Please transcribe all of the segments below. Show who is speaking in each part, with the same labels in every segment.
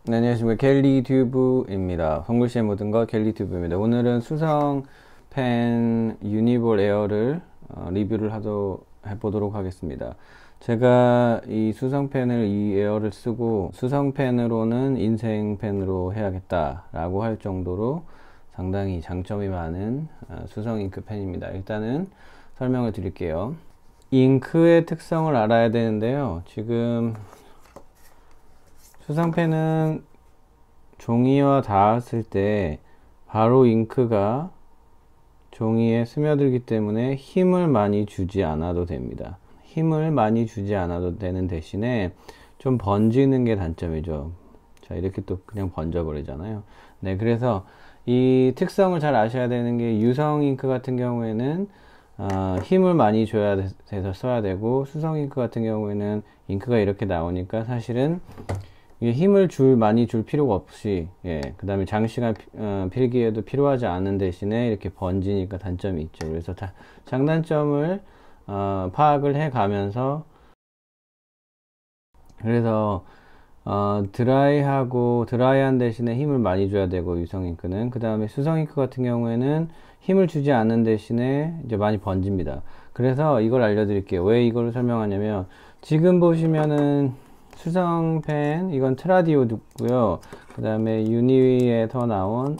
Speaker 1: 네, 안녕하십니까. 켈리튜브입니다. 송글씨의 모든 것 켈리튜브입니다. 오늘은 수성 펜 유니볼 에어를 리뷰를 해보도록 하겠습니다. 제가 이 수성 펜을, 이 에어를 쓰고 수성 펜으로는 인생 펜으로 해야겠다라고 할 정도로 상당히 장점이 많은 수성 잉크 펜입니다. 일단은 설명을 드릴게요. 잉크의 특성을 알아야 되는데요. 지금 수성펜은 종이와 닿았을 때 바로 잉크가 종이에 스며들기 때문에 힘을 많이 주지 않아도 됩니다. 힘을 많이 주지 않아도 되는 대신에 좀 번지는 게 단점이죠. 자, 이렇게 또 그냥 번져 버리잖아요. 네, 그래서 이 특성을 잘 아셔야 되는 게, 유성 잉크 같은 경우에는 힘을 많이 줘야 돼서 써야 되고, 수성 잉크 같은 경우에는 잉크가 이렇게 나오니까 사실은 힘을 많이 줄 필요가 없이, 그 다음에 장시간 필기에도 필요하지 않은 대신에 이렇게 번지니까 단점이 있죠. 그래서 장단점을 파악을 해 가면서, 그래서 드라이한 대신에 힘을 많이 줘야 되고, 유성 잉크는. 그 다음에 수성 잉크 같은 경우에는 힘을 주지 않는 대신에 이제 많이 번집니다. 그래서 이걸 알려드릴게요. 왜 이걸 설명하냐면, 지금 보시면은 수성펜, 이건 트라디오드고요. 그 다음에 유니에서 나온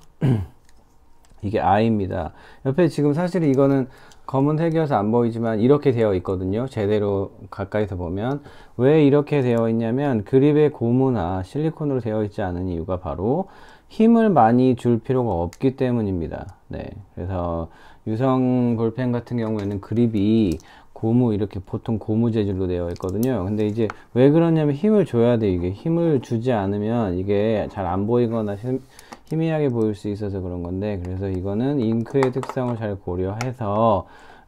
Speaker 1: 이게 I입니다. 옆에 지금 사실 이거는 검은색이어서 안 보이지만 이렇게 되어 있거든요. 제대로 가까이서 보면. 왜 이렇게 되어 있냐면, 그립의 고무나 실리콘으로 되어 있지 않은 이유가 바로 힘을 많이 줄 필요가 없기 때문입니다. 네, 그래서 유성 볼펜 같은 경우에는 그립이 이렇게 보통 고무 재질로 되어 있거든요. 근데 이제 왜 그러냐면, 힘을 줘야 돼. 이게 힘을 주지 않으면 이게 잘 안 보이거나 희미하게 보일 수 있어서 그런 건데, 그래서 이거는 잉크의 특성을 잘 고려해서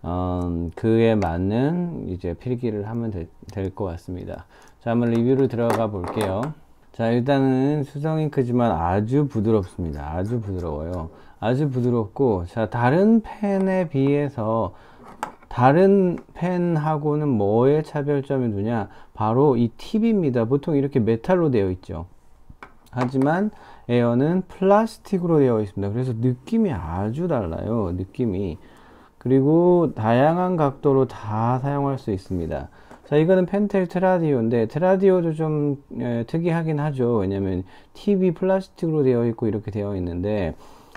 Speaker 1: 그에 맞는 이제 필기를 하면 될 것 같습니다. 자, 한번 리뷰를 들어가 볼게요. 자, 일단은 수성 잉크지만 아주 부드럽습니다. 아주 부드러워요. 아주 부드럽고, 자, 다른 펜에 비해서 다른 펜하고는 뭐의 차별점이 두냐? 바로 이 팁입니다. 보통 이렇게 메탈로 되어 있죠. 하지만 에어는 플라스틱으로 되어 있습니다. 그래서 느낌이 아주 달라요. 느낌이. 그리고 다양한 각도로 다 사용할 수 있습니다. 자, 이거는 펜텔 트라디오인데, 트라디오도 좀 특이하긴 하죠. 왜냐면 팁이 플라스틱으로 되어 있고 이렇게 되어 있는데,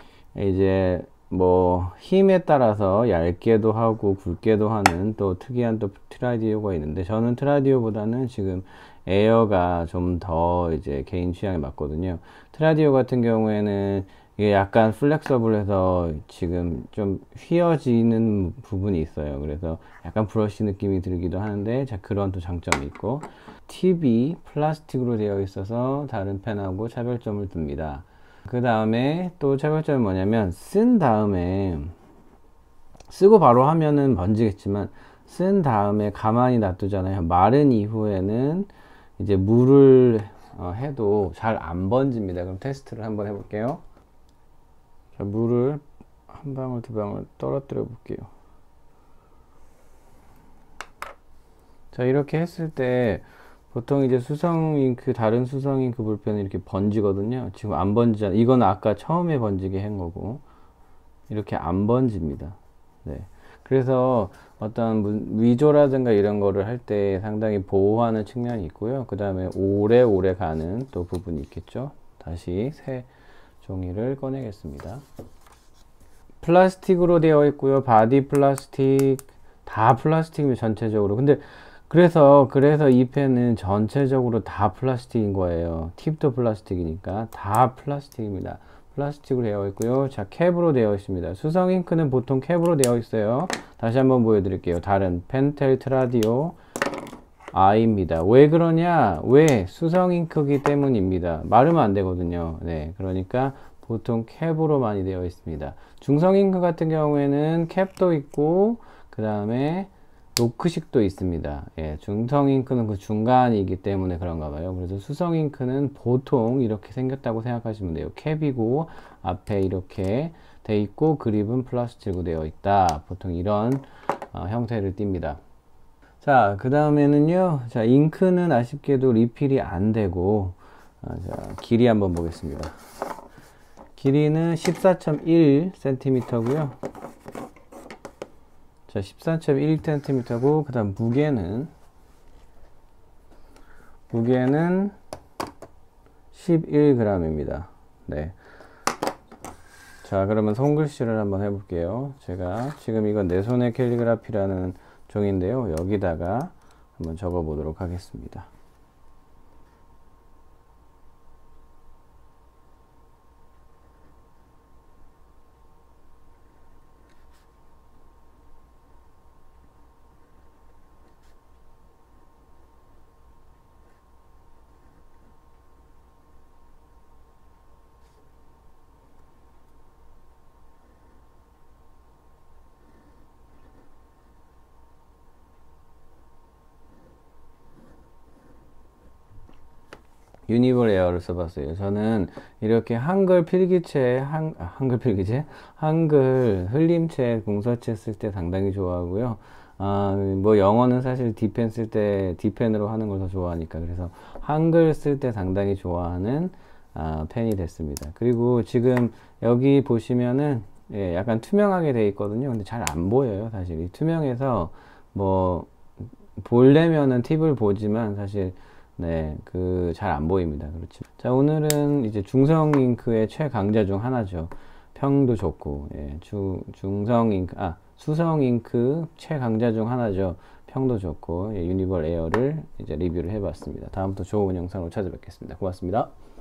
Speaker 1: 이제 뭐 힘에 따라서 얇게도 하고 굵게도 하는 또 특이한 또 트라디오가 있는데, 저는 트라디오보다는 지금 에어가 좀 더 이제 개인 취향에 맞거든요. 트라디오 같은 경우에는 이게 약간 플렉서블해서 지금 좀 휘어지는 부분이 있어요. 그래서 약간 브러쉬 느낌이 들기도 하는데, 자, 그런 또 장점이 있고, 팁이 플라스틱으로 되어 있어서 다른 펜하고 차별점을 둡니다. 그 다음에 또 차별점이 뭐냐면, 쓴 다음에, 쓰고 바로 하면은 번지겠지만, 쓴 다음에 가만히 놔두잖아요. 마른 이후에는 이제 물을 해도 잘 안 번집니다. 그럼 테스트를 한번 해볼게요. 자, 물을 한 방울 두 방울 떨어뜨려 볼게요. 자, 이렇게 했을 때 보통 이제 수성 잉크, 다른 수성 잉크 볼펜은 이렇게 번지거든요. 지금 안 번지잖아요. 이건 아까 처음에 번지게 한 거고, 이렇게 안 번집니다. 네. 그래서 어떤 위조라든가 이런 거를 할 때 상당히 보호하는 측면이 있고요. 그 다음에 오래오래 가는 또 부분이 있겠죠. 다시 새 종이를 꺼내겠습니다. 플라스틱으로 되어 있고요. 바디 플라스틱, 다 플라스틱입니다. 전체적으로. 근데 그래서 이 펜은 전체적으로 다 플라스틱인 거예요. 팁도 플라스틱이니까 다 플라스틱입니다. 플라스틱으로 되어 있고요. 자, 캡으로 되어 있습니다. 수성 잉크는 보통 캡으로 되어 있어요. 다시 한번 보여드릴게요. 다른 펜텔 트라디오 I입니다. 왜 그러냐? 왜? 수성 잉크기 때문입니다. 마르면 안 되거든요. 네, 그러니까 보통 캡으로 많이 되어 있습니다. 중성 잉크 같은 경우에는 캡도 있고, 그 다음에 노크식도 있습니다. 예, 중성 잉크는 그 중간이기 때문에 그런가 봐요. 그래서 수성 잉크는 보통 이렇게 생겼다고 생각하시면 돼요. 캡이고 앞에 이렇게 돼 있고 그립은 플라스틱으로 되어 있다. 보통 이런 형태를 띱니다. 자, 그 다음에는요. 자, 잉크는 아쉽게도 리필이 안 되고, 자, 길이 한번 보겠습니다. 길이는 14.1cm고요. 자, 14.1cm고, 그 다음 무게는 11g입니다. 네. 자, 그러면 손글씨를 한번 해볼게요. 제가 지금 이건 내 손의 캘리그라피라는 종인데요. 여기다가 한번 적어 보도록 하겠습니다. 유니볼 에어를 써봤어요. 저는 이렇게 한글 필기체, 한글 흘림체, 공서체 쓸 때 상당히 좋아하고요. 뭐 영어는 사실 디펜 쓸 때 디펜으로 하는 걸 더 좋아하니까, 그래서 한글 쓸 때 상당히 좋아하는 펜이 됐습니다. 그리고 지금 여기 보시면은 예, 약간 투명하게 돼 있거든요. 근데 잘 안 보여요. 사실 이 투명해서 뭐 보려면은 팁을 보지만 사실 네, 잘 안 보입니다. 그렇지. 자, 오늘은 이제 중성 잉크의 최강자 중 하나죠. 평도 좋고, 예, 수성 잉크 최강자 중 하나죠. 평도 좋고, 예, 유니볼 에어를 이제 리뷰를 해봤습니다. 다음부터 좋은 영상으로 찾아뵙겠습니다. 고맙습니다.